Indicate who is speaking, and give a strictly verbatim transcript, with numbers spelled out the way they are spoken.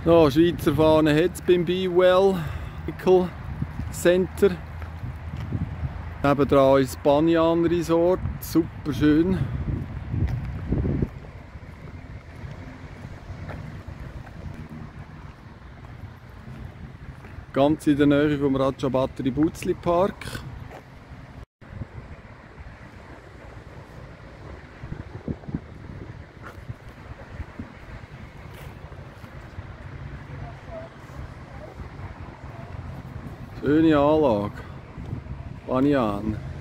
Speaker 1: Ja, Schweizer Fahne hat es beim Be-Well Medical Center. Nebendran ist das Banyan Resort, super schön. Ganz in der Nähe vom Ratchaburi Butzli Park. Schöne Anlage. Banyan.